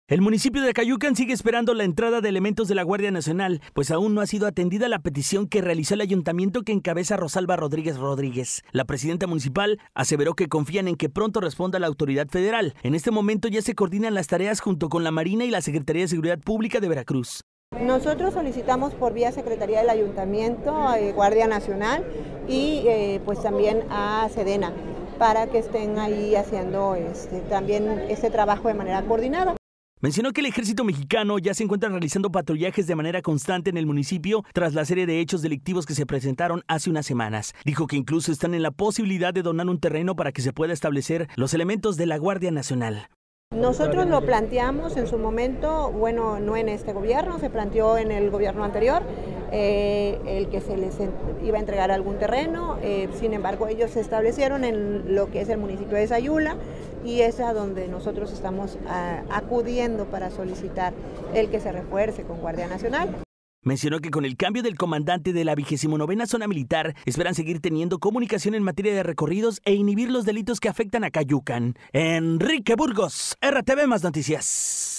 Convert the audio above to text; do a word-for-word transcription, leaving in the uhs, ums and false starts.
El municipio de Acayucan sigue esperando la entrada de elementos de la Guardia Nacional, pues aún no ha sido atendida la petición que realizó el ayuntamiento que encabeza Rosalba Rodríguez Rodríguez. La presidenta municipal aseveró que confían en que pronto responda la autoridad federal. En este momento ya se coordinan las tareas junto con la Marina y la Secretaría de Seguridad Pública de Veracruz. Nosotros solicitamos por vía Secretaría del Ayuntamiento, eh, Guardia Nacional y eh, pues también a Sedena para que estén ahí haciendo este, también este trabajo de manera coordinada. Mencionó que el ejército mexicano ya se encuentra realizando patrullajes de manera constante en el municipio tras la serie de hechos delictivos que se presentaron hace unas semanas. Dijo que incluso están en la posibilidad de donar un terreno para que se pueda establecer los elementos de la Guardia Nacional. Nosotros lo planteamos en su momento, bueno, no en este gobierno, se planteó en el gobierno anterior, eh, el que se les iba a entregar algún terreno, eh, sin embargo ellos se establecieron en lo que es el municipio de Sayula y es a donde nosotros estamos a, acudiendo para solicitar el que se refuerce con Guardia Nacional. Mencionó que con el cambio del comandante de la vigésima novena zona militar, esperan seguir teniendo comunicación en materia de recorridos e inhibir los delitos que afectan a Acayucan. Enrique Burgos, R T V Más Noticias.